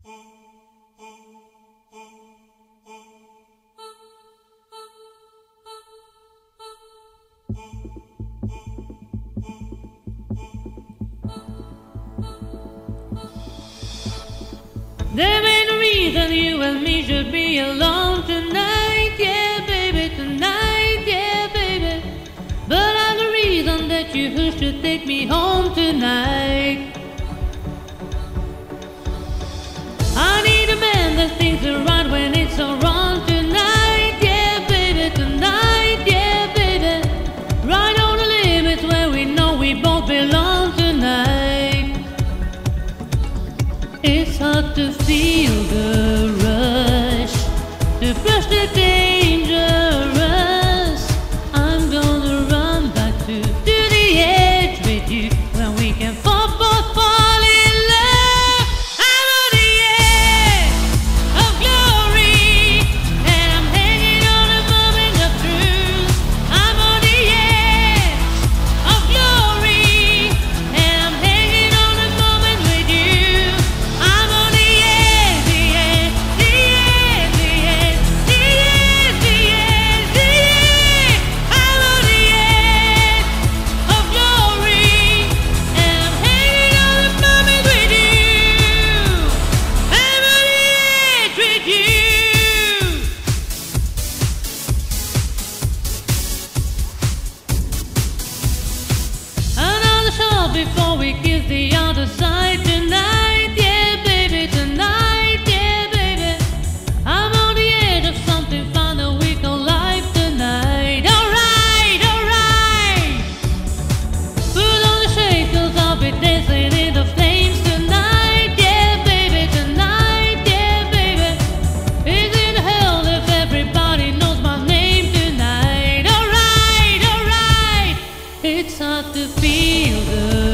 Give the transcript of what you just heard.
There ain't no reason you and me should be alone tonight, yeah, baby, tonight, yeah, baby. But I'm the reason that you should take me home tonight. I need a man that thinks it's right when it's so wrong tonight, yeah, baby, tonight, yeah, baby. Right on the limits where we know we both belong tonight. It's hard to feel the rush, to brush the dangerous. I'm gonna run back to the edge with you when we can both fall in love. I'm on the edge of glory, and I'm hanging on a moment of truth. I'm on the edge of glory, and I'm hanging on a moment with you. I'm on the edge, the edge, the edge, the edge, the edge, the edge, the edge. I'm on the edge of glory, and I'm hanging on a moment with you. I'm on the edge with you. Another shot before we kiss the other side tonight, yeah, baby, tonight, yeah, baby. I'm on the edge of something fun that we call life tonight. Alright, alright. Put on the shades 'cause I'll be dancing in the flames tonight, yeah, baby, tonight, yeah, baby. Is it hell if everybody knows my name tonight? Alright, alright. It's hard to feel the